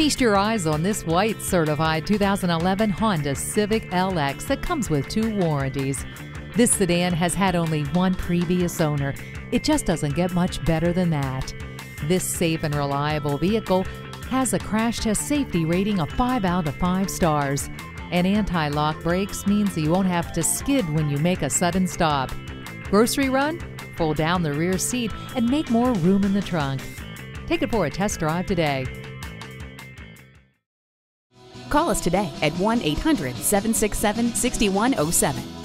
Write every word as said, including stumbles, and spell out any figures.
Feast your eyes on this white certified two thousand eleven Honda Civic L X that comes with two warranties. This sedan has had only one previous owner. It just doesn't get much better than that. This safe and reliable vehicle has a crash test safety rating of five out of five stars. And anti-lock brakes means you won't have to skid when you make a sudden stop. Grocery run? Fold down the rear seat and make more room in the trunk. Take it for a test drive today. Call us today at one eight hundred, seven six seven, six one zero seven.